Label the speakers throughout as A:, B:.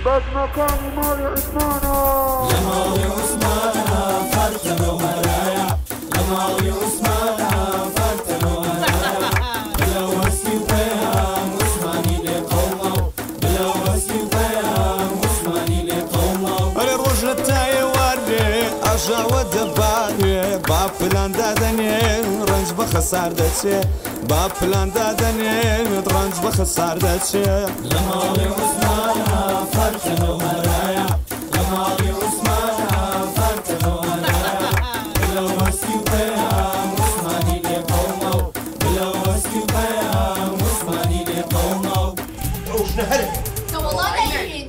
A: بس مكاني مالي عثمانة
B: يا مالي عثمانة فرتنا وهرايا يا مالي عثمانة فرتنا وهرايا بلا وسي وفيها مسماني لقومه بلا وسي وفيها مسماني لقومه أنا روج التاي وردي أرجع ودباني باب فلان دادني رنج بخسار داتشي باب فلان دادني رنج بخسار داتشي يا مالي عثمانة فرتنا وهرايا يا مالي عثمانة فرتنا وهرايا بلا وسي وفيها مسماني لقومه بلا وسي وفيها مسماني لقومه
C: روج نهرك
D: والله لا يهيني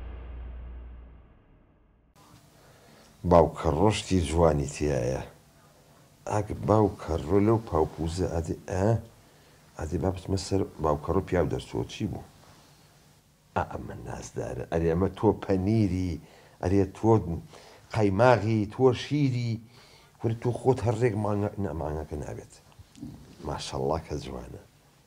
C: باوکە ڕۆشتی جوانی تایە ئاگە باوکەڕۆ لەو پاوپوزە ئادێ با بچمە سەر باوکەڕۆ پیاو دەرچۆ چی بوو؟ ئەمە نازدارە ئەرێ ئەمە تۆ پەنیری ئەرێ تۆ قەیماغی تۆ شیری وەرە تۆ خۆت هەر ڕێک مانگەکە نابێت ماشەڵڵا کە جوانە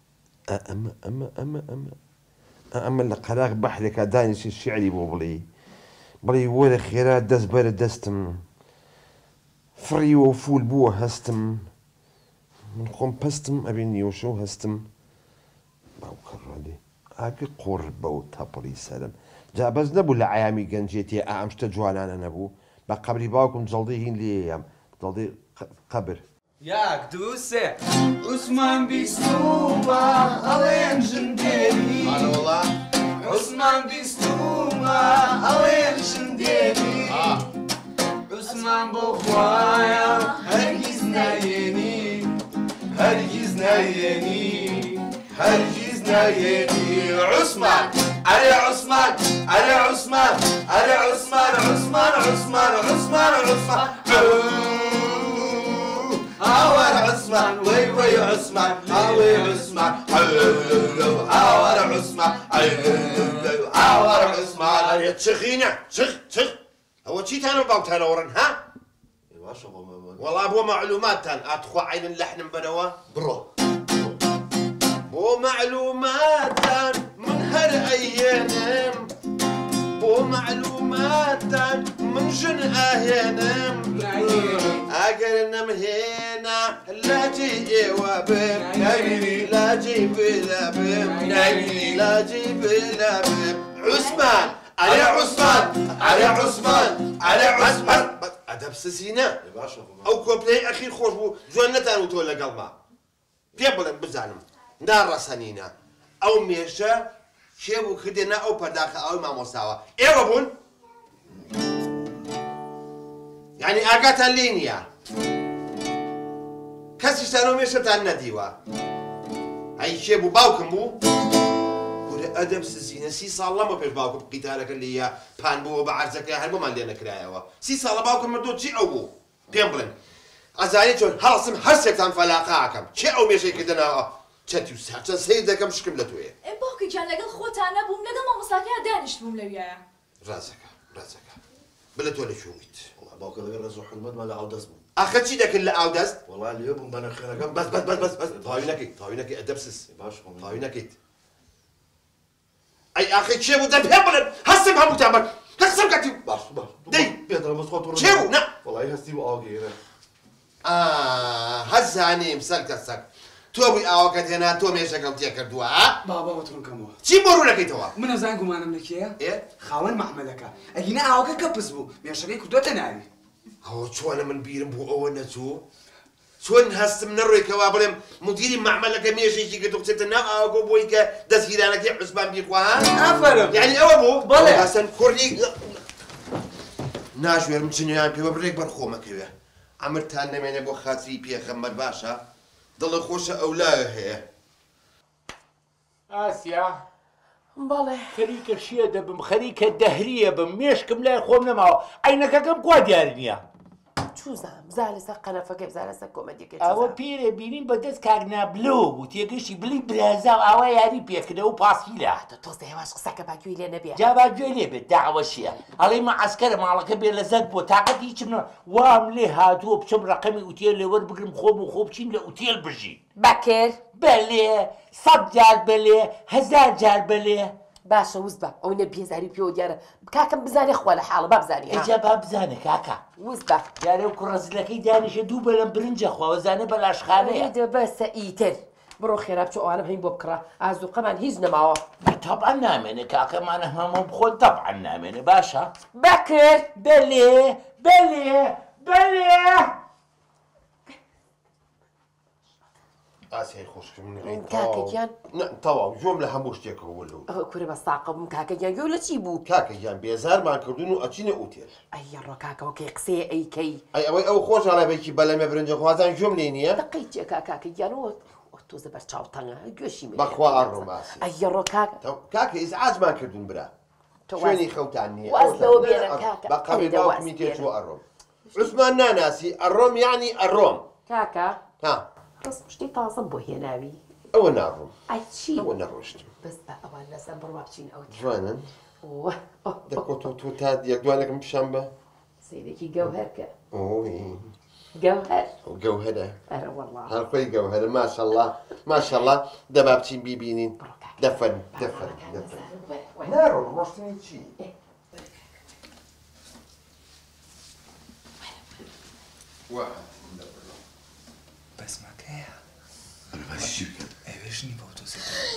C: ئەمە لە قەراغ بەحرێکا دانیشی شیعری بۆ بڵێ وەرە خێرا دەست بەرە دەستم فڕیوە و فول بووە هەستم من خۆم پەستم ئەبێ نیوەشە و هەستم باوکەڕۆلێ ئاگە قۆڕ بە و تەپڵی سەرم جا بەس نەبوو لە عیامی گەنجێتی ئەم شتە جوانانە نەبوو بە قەبری باوکم جەڵدەی هین لێیەم جەڵدەی قەبر
E: یاک دوو سێ عوسمان بیستومە ئەڵێن ژندێری
C: هەڵۆڵا
E: عوسمان بیستومە ئەڵێن ژندێری عوسمان بۆ خوایە هەرگیز نایێنی هەرگیز نایێنی هەرگیز نایێنی عوسمان ئەرێ عوسمان ئەرێ عوسمان ئەرێ عوسمان عوسمان عوسمان عوسمان عوسمان هاور عثمان وي وي عثمان هاوي عثمان هاور عثمان هاور عثمان
C: ئەرێ چخینە چخ ئەوە چیتانە باوکتانە وەڕن ها؟ وەڵا بۆ مەعلوماتتان ئاتخوا عینن لەحنم بەرەوە بڕۆ بۆ مەعلوماتتان من هەر ئەیێنم بۆ مەعلوماتتان من ژن ئاهێنم ئەگەر نەمهێنا لاجی ئێوە بم لاجی بلا بم لاجی بلا بم عوسمان ئەرێ عوسمان ئەرێ عوسمان ئەرێ عوسمان ئەدەب سزینە ئەو کۆپلەی ئەخیر خۆش بوو جوان نەتان و تۆ لەگەڵما پێ بڵێن بزانم ناڕەسەنینە ئەو مێشە شێبوو کردێنە ئەو پەرداخە ئەوەی مامۆستاوە ئێوە بوون یعنی ئاگاتان لێ نییە کەسیشتانەوە مێشەتان نەدیوە ئەی شێبوو باوکم بوو گورە ئەدەب سزینە 30 ساڵ لەمە پێش باوکم قیتارەکە لێیە پان بووە بە عەرزەکە هەر بۆمان لێ نەکرایەوە 30 ساڵە باوکم مردووە چی ئەو بوو پێم بڵێن ئەزانێت چۆن هەڵسم هەرسێکتان فەلاقە ئاکەم چێ ئەو مێشەی کردنەوە چەتی و چەند سەیر دەکەم شکم لە توێ
D: باوکی گیان لەگەڵ خۆتان نەبووم لەگەڵ مامۆستاکەیە دانیشت بووم لەویایە
C: ڕازەکە بلە تۆ لەکوێیت
F: باوکە لەگەڵ ڕێز و حرمەتمان لە ئاودەست بوو
C: ئاخە چی دەکرد لە ئاودەست
F: وەڵا لێ بووم بە نەخێنەکەم
C: بەس تاوی نەکەیت ئەدەب سس
F: باش
C: تاوی نەکەیت ئەی ئاخی چێ بوو دە پێ بڵێن هەستم هەمووتان بەر هەستم کەتی
F: باش
C: دەی
F: پێدەڵە مەسخۆت
C: چێ بوو نە
F: وەڵای هەستی بۆ ئاوگەیرە
C: هەزانیم سەر کەسەک تۆ بووی ئاوەکەت هێنا تۆ مێشەکەڵ تێ کردووە
E: بابا بەتڕونکەمەوە
C: چی بۆ ڕوونەکەیتەوە
E: من ئەزان گومانم لەکێیە
C: ئێ
E: خاوەن مەحمەلەکە ئەگینە ئاوەکە کەپس بوو مێشەکەی کردوتە ناوی
C: ئەوە چۆنە من بیرم بوو ئەوە نەچوو چۆن هەستم نەڕۆیکەوە بڵێم مدیری مەحمەلەکە مێژێکی کردو بچێتە ناو ئاوەکە بۆی کە دەستگیرانەکەی عوسمان بیخوا
E: ئافەرم
C: یعنی ئەوە بوو
E: بەڵێ
C: هەسەن کوڕی ناژوێرم چنیان پێوە بڕێک بەرخۆمەکەوێ ئەمرتان نەمێنێ بۆ خاتری پێخەمبەر باشە دڵی خۆشە ئەولایە هەیە
G: ئاسیا
D: بەڵێ
G: خەریکە شیە دەبم خەریکە دەهریە بم مێشکم لای خۆم نەماوە عینەکەکەم کوا دیاری نییە
H: چوزام بزار لەسەر قەنەفەکە بزار لەسەر کۆمەدیەکە
G: ئەوە پێرە بینین بەدەست کاگنابلۆ بوو تێگەشتی بڵی برازا و ئاوا یاری پێکردە و پاسیلە
H: تۆزە هێواش قسەکە باگوێی لێ نەبێ
G: جابا گوێ لێ بێت داوەشیە ئەڵێ مەعەسکەرە ماڵەکە بێ لەزەت بۆ تاقەت هیچم وام لێ هاتووە بچم ڕقەمی ئوتێل لێ وەربگرم خۆم و خۆ بچین لە ئوتێل بژی
H: بەکر
G: بەلێ 100 جار بەلێ 1000 جار بەلێ
H: باشە وز بە ئەو نە بێزاری پێوە دیارە کاکەم بزانێ خوا لە حاڵە با بزانێ
G: ئەجا با بزانێ کاکە
H: وز بە
G: یارە و کوڕەزلەکەی دانیشە دوو بەلەم برنجە خواوەزانە بەلاشخانەیە
H: بەسە ئیتر بڕۆ خێرا بچۆ ئەوانە هەین بۆ بکڕا ئازوقەمان هیچ نەماوە
G: طبعا نامێنێ کاکەمانە هەموو بخۆن طبعا نامێنێ باشە
H: بەکرد
G: بەلێ بەلێ بەلێ
C: ئاسیای خۆشکە من
H: کاکەگیان
C: تەواو جۆم لە هەموو شتێکەوە وەلو
H: کورە بە ساقە بووم کاکەگیان گەو لە چی بوو
C: کاکەگیان بێزارمان کردوون و ئەچینە ئوتێل
H: ئەیە ڕۆ کاکەوە کەی قسەیە ئەیکەی
C: ئەی ئەوەی ئەو خۆش ئاڵێبێکی بەلەمە برنجە خوازان جۆم لێ نییە
H: دقەی چێکا کاکەگیانەوە تۆزە بەر چاوتەنگە گوێشی من
C: بەخوا ئەڕۆم باسی
H: ئەیە ڕۆ کاکە
C: کاکە ئیزعاجمان کردوون برا شوێنی خەوتان نییە
H: واز لەوە بێنە کاکە
C: بە قەبی باوکمی تێچوە ئەڕۆم عوسمان ناناسی ئەڕۆم یعنی ئەڕۆم
H: کاکە
C: ها
H: ڕست شتی تازم بۆ هێناوی
C: ئەوە ناڕۆم
H: ئەی چی
C: ئەوە نەڕۆشتم
H: بەس بە ئەوان لەسەر بڕوا بچین ئەو
C: جوانن دەکۆ تۆ تا یەکدوانێکم پیشان بە
H: سیرێکی گەوهەرکە
C: ئۆی
H: گەوهەر
C: گەوهەرە
H: ئەرە وەڵڵا
C: هەرخۆی گەوهەرە ماشەڵڵا ماشەڵڵا دەبا بچین بیبینین دەفەن دەفەن دەفەن ناڕۆم ڕۆشتنی چی
E: بەسمەکەیە
F: باشی بکەم
E: ئەوێژنی بۆ تۆ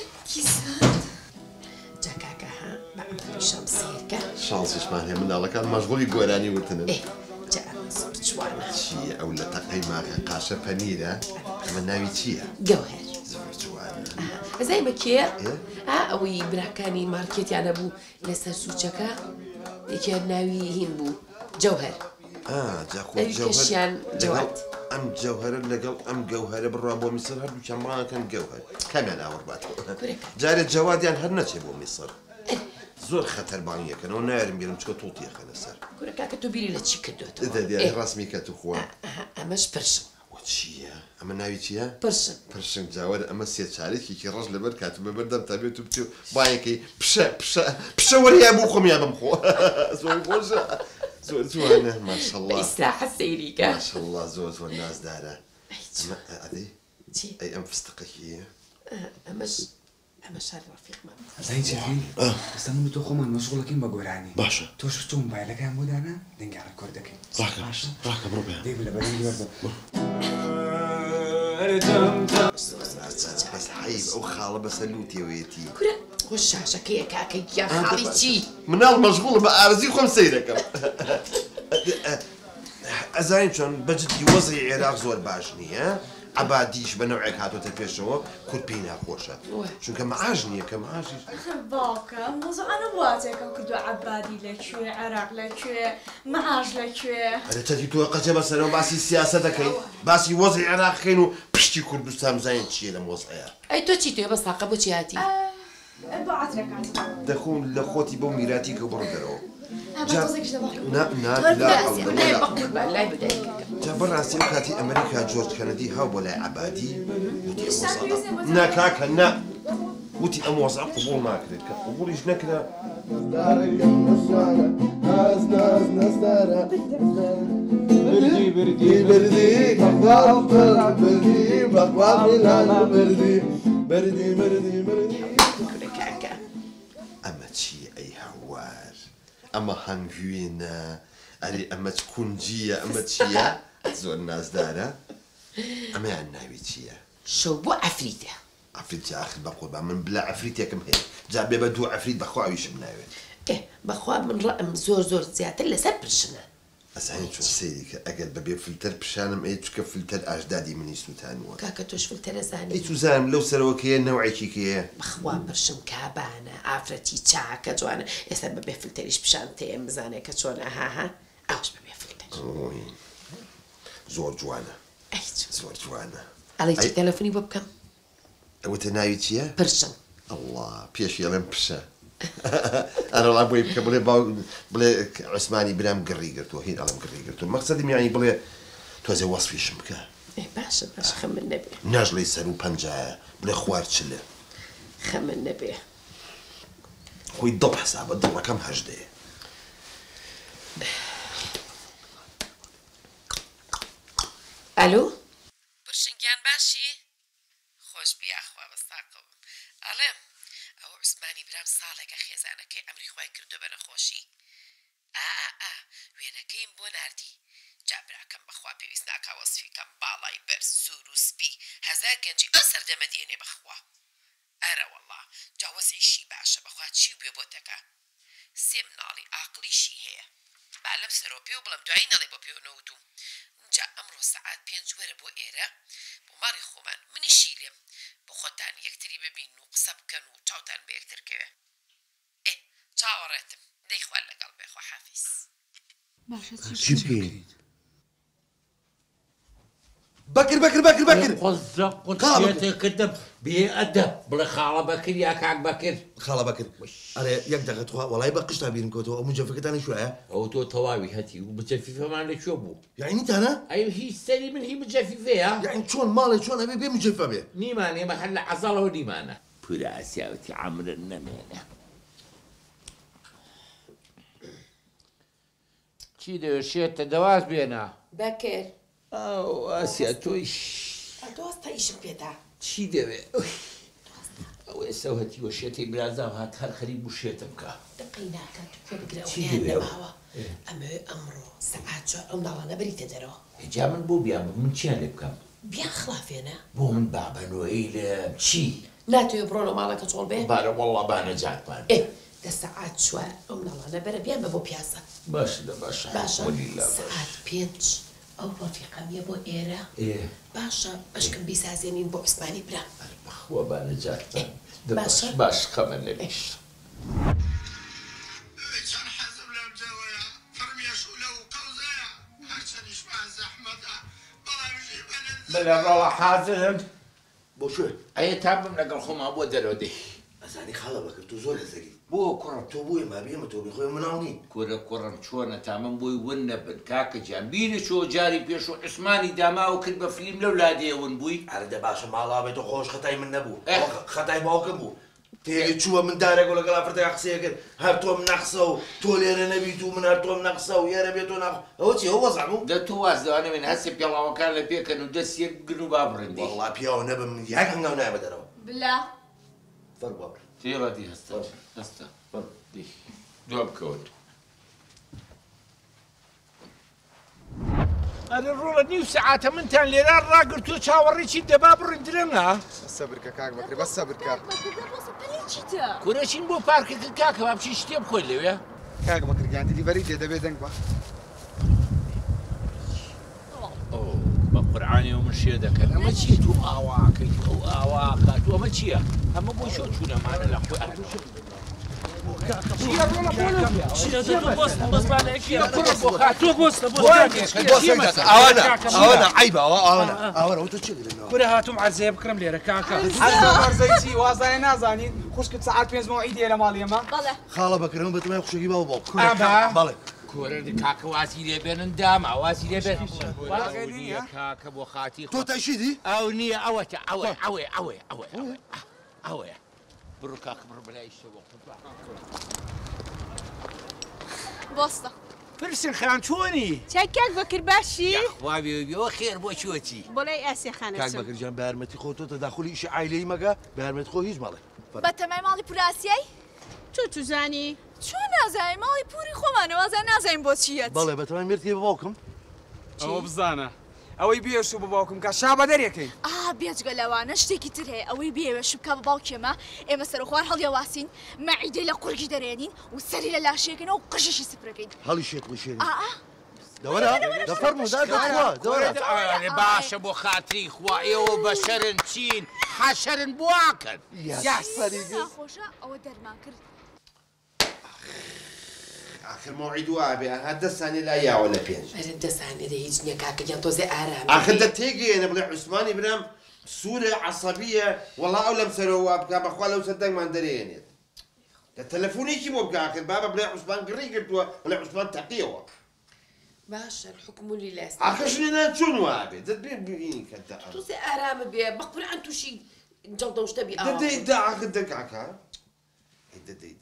H: جا کاکە ها بە ئەم پیشەم سیرکە
F: شانسیشمان هەیە مناڵەکان مەشغوڵی گۆرانی وتنن
H: جا زۆر جوانە
F: چییە ئەو لە تەقەی ماغە قاشە پەنیرە ئەمە ناوی چییە؟
H: گەوهەر
F: زۆر جوانە
H: ئەزای بەکێ ئەوەی براکانی مارکێتیان هەبوو لەسەر سوچەکە یەکیان ناوی هین بوو جەوهەر
F: جاخۆشیان جوات ئەم جەوهرە لەگەڵ ئەم گەوهرە بڕوا بۆ میسر هەردوو چەمڕانەکەن گەوهر کامیان ئاوەڕباتەوە جارێت جەوادیان هەر نەچێ بۆ میسر زۆر خەتەربانیەکەنەوە نارم گەرم چکە توڵتیەخەنە سەر
H: کورە کاکە تۆ بیری لە چی کردوێتەوە
F: دەدیان ڕاستمی کە تو خۆ
H: ئەمەش پرشم
F: چییە؟ ئەمە ناوی چییە؟
H: پرشم
F: پرشنگ جاوەرە ئەمە سێ چارێکێکی ڕەش لەبەر کاتم بەبەردەم تا بێت و بچێ باەکەی پشە وەریا بوو خۆمیا بم خۆ زۆر خۆشە زۆر جوانە ماشەڵڵا
H: ئیسراحەت سەیریکە
F: ماشەڵڵا زۆر زۆر نازدارە ئەدەی ئەی ئەم فستقەکیە
H: ئەمە شار ڕەفیقمان
E: زای جەهین ئێستا من و تۆ خۆمان مەشغوڵەکەین بە گۆرانی
F: باشە
E: تۆش بچۆ مۆبایلەکەیان بۆ دانا دەنگیانە کۆر دەکەین
F: ڕاکە بڕۆ بێ
E: دەی لە بەرەنگی وەردە
F: بەس حەیب ئەو خاڵە بەسەر لوتێوێتی
H: کورە خۆش شاشەکەیە کاکەی گیان خاڵی چی
F: مناڵ مەشغوڵە بە ئارزی خۆم سەیرەکەم ئەزانین چۆن بەجددی وەزعی عێراق زۆر باش نییە عەبادیش بە نەوعێک هاتۆتە پێشەوە کورد پێی ناخۆشە چونکە مەعاژ نییە کە مەعاژیش
D: باوکە مۆزەعانە واتێکم کردو عەبادی لەکوێ عێراق لەکوێ مەعاژ لەکوێ
F: ئەرە تەتی تۆ قەجە بەسەرەوە باسی سیاسە دەکەین باسی وەزعی عێراقەکەین و پشتی کوردستان بزانین چییە لەم وەزعەیە
H: ئەی تۆ چی توێ بە ساقە بۆ چی هاتی
D: بۆ عەترەکان
F: دەخۆم لە خۆتی بەو میراتی کە بڕۆ دەرەوە
H: لای بدەین
F: جا بەڕاستی ئەو کاتی ئەمریکا جۆرج کەنەدی هاو بۆ لای عەبادی نا کاکە نا وتی ئەم وەزع قبوڵ ناکرێت کە قبوڵیش نەکرا
B: بردی بردی بردی بخواب بردی بخواب لال بردی بردی بردی بردی
H: کورە کاکە
F: ئەمە چی ئەی هەوار ئەمە هەنگوێنە ئەری ئەمە کونجیە ئەمە چییە زۆر نازدارە ئەمەیان ناوی چییە
H: شەو بۆ ئەفریتە
F: ئەفریت جاخر بە قوربان من بلا ئەفریتێکم هەیە جا بێ بە دوو ئەفریت بەخواویشم ناوێت
H: بەخوا من ڕەم زۆر زیاتر لەسەر پرشنە
F: ئەزانی چۆن سەیری کە ئەگەر بەبێ فلتەر پیشانم ئەی چکە فلتەر ئاژدادی منی سووتانوە
H: کاکە تۆش فلتەرە زانی
F: ئەی توزانم لەو سەرەوەکەیە نەوعێکی کەیە
H: بەخوا پرشم کابانە ئافرەتی چاکە جوانە ئێستا بەبێ فلتەریش پیشان تێم بزانێ کە چۆنە هاها ئەوش بەبێ فلتەر
F: زۆر جوانە زۆر جوانە
H: ئەڵی چی تەلەفۆنی بۆ بکەم
F: ئەوتە ناوی چییە؟
H: پرشم
F: ئەڵڵا پێش ئەڵێم پشە ئەرەڵا بۆی بکە بڵێ بڵێ عوسمانی برام گڕی گرتووە هین ئەڵم گڕی گرتو مەقسەدی میانی بڵێ تۆزێ وەسفیشم بکە
H: باشە خەمن نەبێ
F: ناژڵی سەر و پەنجایە بڵێ خوار چلێ
H: خەمن نەبێ
F: خۆی دڵ حسابە دڵەکەم هەژدەیە
H: ئەلو پرشنگیان باشی خۆش بیاخوا بەستاقەوم ئەڵێم ئەو عوسمانی برام ساڵێکە خێزانەکەی ئەمری خوای کردو بە نەخۆشی وێنەکەیم بۆ ناردی جابراکەم بەخوا پێویست ناکا وەسفیکەم باڵای بەرز سوور و سپی هەزار گەنجی ئەو سەردەمە دێنێ بەخوا ئەرە وەڵڵا جاوەزێشی باشە بەخوا چی بێ بۆتەکە سێ مناڵی ئاقلیشی هەیە با لەم سەرۆ پێ و بڵم دوایی نەڵێ بۆ پێوە نەوتوم جا ئەمڕۆ سەعات 5 وەرە بۆ ئێرە بۆ ماڵی خۆمان منیشی لێم بۆ خۆتان یەکتری ببین و قسە بکەن و چاوتان بە یەکترکەوێ چاوەڕێتم دەیخوان لەگەڵ بێخوا حافیز
B: چی بکەیت؟ بەکر بەکر بەکر بەکر
G: قۆزەقوتێتێکردم بێئەدەب بڵێ خاڵە بەکر یا کاک بەکر
B: خاڵە بەکر ئەرێ یەک دەقەت خوا وەڵای بە قشتا بیرم کۆتەوە ئەو مجەفەکەتانی شوایە
G: ئەو تۆ تەواوی هەتی و بجەفیفەمان لەکوێ بوو
B: یعنی تانە؟
G: ئەی هیچ سەری من هی بجەفیفەیە
B: یعنی چۆن ماڵێ چۆن ئەبێ بێ مجەفە بێ
G: نیمان ئێمە هەر لە عەزاڵەوە نیمانە پورە ئاسیاوەتی عەمرن نەمێنە چی دەوێت شێتە دەواز بێنە
H: بەکر
G: ئەو ئاسیا تۆیش
H: دۆستە ئیشم پێدا
G: چی دەوێت ئەو ئێستا هەتیوە شێتی برازاو هات هەر خەریب و شێتم کە
H: دقی ناکات پێ بگرەوە نەماوە ئەمە ئەمڕۆ سەعات 4 ئەو ناڵانە بەریتە دەرەوە
G: جا من بۆ بیان من چیان لێ بکەم
H: بیان خلافێنە
G: بۆ من بابەنۆی لە چی
H: ناتوێ بڕۆنە ماڵەکە چۆڵ بێ
G: بارە وەڵڵا بانەجاتمان
H: دە سەعات 4 ئەو ناڵانە بەرە بیان بە بۆ پیاسە
G: باش لە باشە
H: سەعات 5 ئەو ڕۆفیقەمیە بۆ ئێرە باشە بەشکم بیسازێنین بۆ عوسمانی برا
G: بەخوا بانەجاتمان
H: باشە
G: باش خەمە نەبیش
C: چەند حەزم لەم جەوەیە فەرمیە شولە و قەوزەیە هەرچەندیشمان زەحمەتە بەڵامژی
G: بەلە ڕەڵە حازرم
B: بۆ شوێ
G: ئەیە تا بم لەگەڵ خۆما بۆ دەرەوە دێ
B: ئەزانی خاڵە بەکر تۆ زۆر هەزەری
G: بۆ کوڕم
B: تۆ بۆیە ما بێمە تۆ بخۆی مناڵنی
G: کوڕم چۆنە تا من بۆی ون نەبن کاکە جان بیرە چۆ جاری پێش و عوسمانی داماوە کرد بە فیلم لەو لادێون بووی
B: ئەردە باشە ماڵا بێت و خۆش خەتای من نەبوو خەتای باوکم بوو تێگە چووە من دارێک و لەگەڵا فردای قسەیە کرد هەر تۆم نەقسە و تۆ لێرە نەبیت و من هەر تۆم نەقسە و یێرە بێت و ناخ ئەوە چی ئەو وەزع بوو
G: دە تو واز دەوانەوێن هەستی پێڵاوەکان لە پێکەن و دەست یەک گن و با بڕندی
B: وەڵڵا پیاوە نەبم یەک هەنگاو نایە بەدەرەوە
D: بلا
B: فەر بابڕ
G: تێڕەتی هەستا دوام بکەوت ئەرە ڕۆڵە نیو سەعاتە منتان لێرا ڕاگرت و چاوەڕێکی دەبا بڕندرەنە
E: سەبرکە کاک بەکرێ بەس سەبرکە
G: کورەچین بۆ پارکەکە کاکە با بچین شتێ بخۆی لەوێ
E: کاک بەکرگیان دیلیڤەری تێ دەبێت دەنگ بە
G: بە قورعانی و من شێ دەکەن ئەمە چی تو ئاواکەی ئەو ئاواکە تو ئەمە چییە؟ ئەمە بۆ شۆ چوونەمانە لە خۆی
B: ئەوانە عیبە ئەوانە تۆ چی
I: کورە هاتووم عەرزەیە بکڕم لێرە کاکە
E: عەرزەی چی وازایە نازانین خوشکت سەعات 5 مەوعیدیە لە ماڵی ئێمە
B: خاڵە بەکرم بەتمای خوشکی باو باو بەڵێ
G: کۆرە کاکە واسی لێ بێنن دام ئاواسی لێ بێن کاکە بۆ خاتی
B: تۆ تاشیدی؟
G: ئەو نییە ئەوەتە ئەوەیە بڕۆ کاکە بڕ بەلای شەوە
D: بۆستە
G: پرسن خان چۆنی؟
J: چاکاک بەکر باشی؟
G: وا بێەوە خێر بۆ چۆچی؟
J: بۆلای ئاسیەخانە
B: کاک بەکرجان بە یارمەتی خۆ تۆ تەداخلی ئیشی عایلەی مەگە بە یارمەتی خۆ هیچ مەڵێ
D: بە تەمای ماڵی پوراسیای؟
J: تۆ توزانی؟
D: چۆن نازای ماڵی پوری خۆمانە وازای نازانین بۆ چیەت؟
B: بەڵێ بەتەمای مرتیە بە باوکم
E: ئەوە بزانە ئەوەی بێشو بە باوکم کە شا بە دەرێکەی
D: بێجگە لەوانە شتێکی تر هەیە ئەوەی بێوێش بکە بە باوکێمە ئێمە سەر خوار هەڵیەواسین مەعیدەی لە قورگی دەرێنین و سەری لە لاشەیەکەنەوە و قژشی سپرەکەین
B: هەڵی شێت شێری دەوەرە دەفەرمودا دەوەرە
G: باشە بۆ خاتری خوا ئێوە بە شەرن چین حەشەرن بواکەن
D: خۆشە ئەوە دەرمان کرد
C: آخر موعد وابێ هە دەستانی لا یاوە لە پێنج
H: دەسانێدە هیچ نییە کاکەیان تۆزێ ئارام
C: آخر دە تێگەێنە بڵێ عوسمانی برام سوورە عەسەبیە وەڵا ئەو لەم سەرەوە بکە بەخوا لەو سەردەنگمان دەرێنێت دە تەلەفۆنێکی بۆ بکە آخر بابە بڵێ عوسمان گڕی گرتووە بڵێ عوسمان تەقیەوە
H: باشە حکومولی لەست
C: آخر ژنێنان چۆن وابێ دەت بێ ببینی کە
H: تۆزێ ئارامە بێ بە قورعان تووشی جەڵدە و شتە بی
C: دەدەی دا آخر دە کاکە دەدەی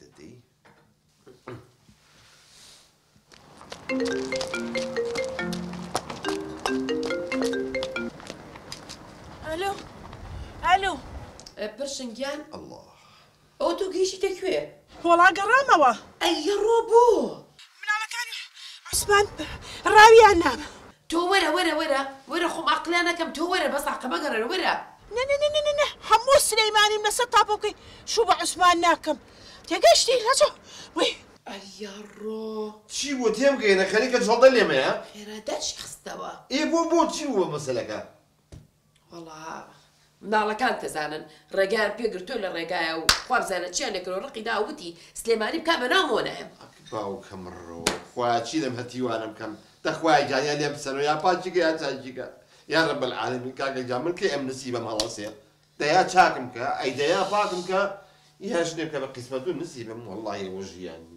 J: ئەلۆ
H: پرشنگیان
C: الله
H: ئەو تو گەیشتە کوێ؟
J: وەڵا گەڕامەوە.
H: ئەیە ڕۆبۆ
J: مناڵەکانی عوسمان ڕاویان نامە.
H: تۆ وەرە وەرە وەرە وەرە خۆم عەقلانەکەم تۆ وەرە بەس عەقەمە گەڕێنە وەرە.
J: نه هەموو سلەیمانیم لەسەر تاپۆ بکەی شوو بە عوسمان ناکەم. تێگەشتی هەچۆ وی
H: ئەیە ڕۆ
C: چی بوو تێم گەینە خەریکە جۆڵدە لێمەیە؟
H: خێرادەشی خستەوە.
C: بۆ چی بووە مەسەلەکە؟
H: وەڵا مناڵەکان تەزانن ڕێگایان پێگرتۆ لە ڕێگایە و خوا بزانە چیان لێکرۆ ڕقیدا وتی سلێمانی بکە بە ناومۆنەیەم.
C: باوکەم ڕۆ خوا چی لەم هەتیوانم کەم دەخوای جانیان لێ بسەرەوە یا پاچیگە یا چاچیگە یا ڕەب العالەمین کاکە جا من کێ ئەم نسیبەم هەڵەسێ دەیا چاکم کە ئەی دەیا پاکم کە یا ژنێک کە بە قیسمەت و نسیبم وەڵڵاهی وەژیان